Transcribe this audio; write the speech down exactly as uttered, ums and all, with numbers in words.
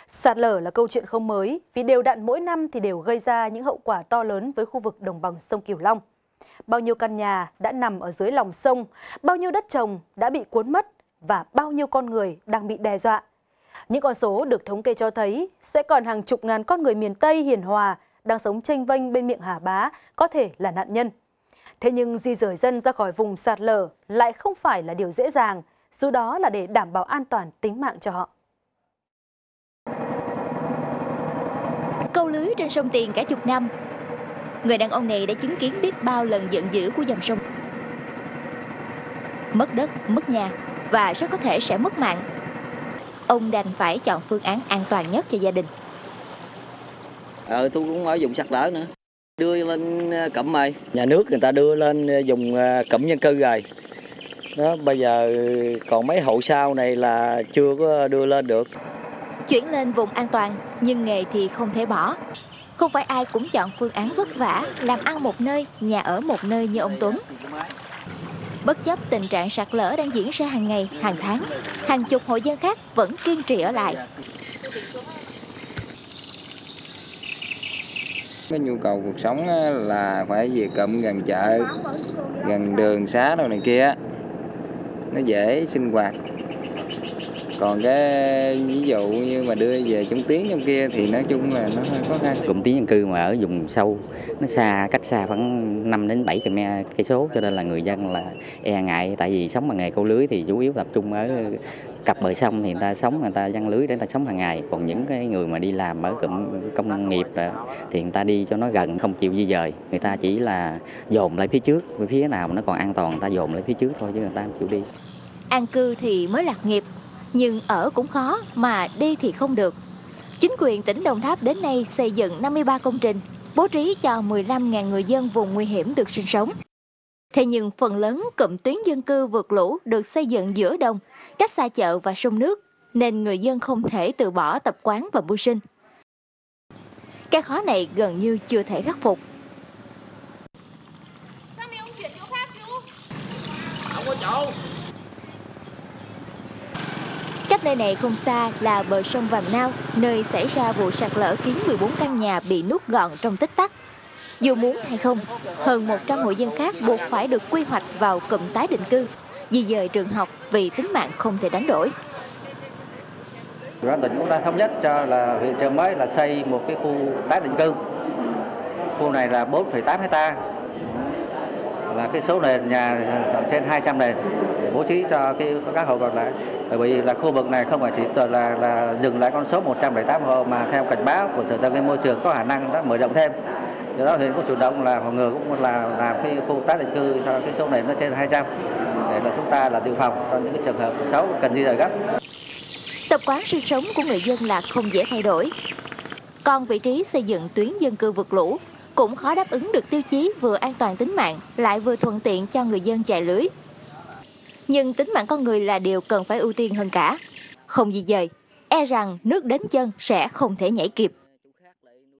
Sạt lở là câu chuyện không mới vì đều đặn mỗi năm thì đều gây ra những hậu quả to lớn với khu vực đồng bằng sông Cửu Long. Bao nhiêu căn nhà đã nằm ở dưới lòng sông, bao nhiêu đất trồng đã bị cuốn mất và bao nhiêu con người đang bị đe dọa. Những con số được thống kê cho thấy sẽ còn hàng chục ngàn con người miền Tây hiền hòa đang sống chênh vênh bên miệng Hà Bá có thể là nạn nhân. Thế nhưng di dời dân ra khỏi vùng sạt lở lại không phải là điều dễ dàng, dù đó là để đảm bảo an toàn tính mạng cho họ. Câu lưới trên sông Tiền cả chục năm. Người đàn ông này đã chứng kiến biết bao lần giận dữ của dòng sông. Mất đất, mất nhà và rất có thể sẽ mất mạng. Ông đành phải chọn phương án an toàn nhất cho gia đình. Ờ, tôi cũng ở vùng sạt lở nữa. Đưa lên cụm rồi. Nhà nước người ta đưa lên vùng cụm dân cư rồi. Đó, bây giờ còn mấy hộ sau này là chưa có đưa lên được. Chuyển lên vùng an toàn, nhưng nghề thì không thể bỏ. Không phải ai cũng chọn phương án vất vả, làm ăn một nơi, nhà ở một nơi như ông Tuấn. Bất chấp tình trạng sạt lở đang diễn ra hàng ngày, hàng tháng, hàng chục hộ dân khác vẫn kiên trì ở lại. Cái nhu cầu cuộc sống là phải về cụm gần chợ, gần đường xá đâu này kia, nó dễ sinh hoạt. Còn cái ví dụ như mà đưa về trong tuyến trong kia thì nói chung là nó hơi khó khăn. Cụm tuyến dân cư mà ở vùng sâu, nó xa, cách xa khoảng năm đến bảy cây số, cho nên là người dân là e ngại. Tại vì sống bằng nghề câu lưới thì chủ yếu tập trung ở cặp bờ sông thì người ta sống, người ta giăng lưới để người ta sống hàng ngày. Còn những cái người mà đi làm ở cụm công nghiệp thì người ta đi cho nó gần, không chịu di dời. Người ta chỉ là dồn lại phía trước, phía nào mà nó còn an toàn người ta dồn lại phía trước thôi chứ người ta không chịu đi. An cư thì mới lạc nghiệp, nhưng ở cũng khó mà đi thì không được. Chính quyền tỉnh Đồng Tháp đến nay xây dựng năm mươi ba công trình, bố trí cho mười lăm nghìn người dân vùng nguy hiểm được sinh sống. Thế nhưng phần lớn cụm tuyến dân cư vượt lũ được xây dựng giữa đồng, cách xa chợ và sông nước, nên người dân không thể từ bỏ tập quán và mưu sinh. Cái khó này gần như chưa thể khắc phục. Sao mày không chuyển chỗ khác chứ? Không có chỗ. Cách nơi này không xa là bờ sông Vàm Nao, nơi xảy ra vụ sạt lở khiến mười bốn căn nhà bị nuốt gọn trong tích tắc. Dù muốn hay không, hơn một trăm hộ dân khác buộc phải được quy hoạch vào cụm tái định cư, di dời trường học vì tính mạng không thể đánh đổi. Ủy ban tỉnh cũng đã thống nhất cho là huyện Chợ Mới là xây một cái khu tái định cư. Khu này là bốn phẩy tám hecta, là cái số nền nhà trên hai trăm nền để bố trí cho cái các hộ còn lại. Bởi vì là khu vực này không phải chỉ là là dừng lại con số một trăm lẻ tám hộ mà theo cảnh báo của Sở Tài nguyên Môi trường có khả năng đã mở rộng thêm. Do đó huyện cũng chủ động là phòng ngừa cũng là làm cái khu tái định cư cho cái số nền nó trên hai trăm để là chúng ta là dự phòng cho những cái trường hợp xấu cần di rời gấp. Tập quán sinh sống của người dân là không dễ thay đổi. Còn vị trí xây dựng tuyến dân cư vượt lũ cũng khó đáp ứng được tiêu chí vừa an toàn tính mạng lại vừa thuận tiện cho người dân chài lưới. Nhưng tính mạng con người là điều cần phải ưu tiên hơn cả. Không di dời, e rằng nước đến chân sẽ không thể nhảy kịp.